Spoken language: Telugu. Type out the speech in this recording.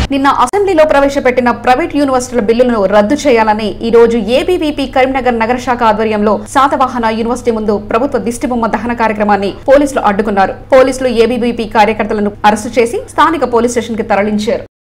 నిన్న అసెంబ్లీలో ప్రవేశపెట్టిన ప్రైవేట్ యూనివర్సిటీల బిల్లులను రద్దు చేయాలని ఈ రోజు ఏబీవీపీ కరీంనగర్ నగర శాఖ ఆధ్వర్యంలో శాతవాహన యూనివర్సిటీ ముందు ప్రభుత్వ దిష్టిబొమ్మ దహన కార్యక్రమాన్ని పోలీసులు అడ్డుకున్నారు. పోలీసులు ఏబీవీపీ కార్యకర్తలను అరెస్టు చేసి స్థానిక పోలీస్ స్టేషన్ కి తరలించారు.